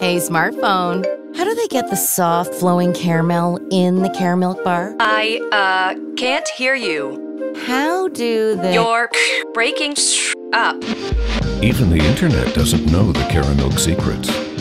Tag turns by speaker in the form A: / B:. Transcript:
A: Hey, smartphone. How do they get the soft, flowing caramel in the Caramilk bar?
B: I can't hear you.
A: How do they...
B: You're breaking up.
C: Even the internet doesn't know the Caramilk secrets.